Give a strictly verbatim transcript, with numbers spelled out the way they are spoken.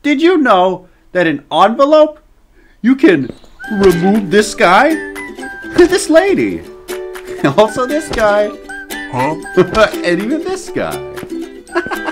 Did you know that in envelope, you can remove this guy, this lady, also this guy, Huh? and even this guy?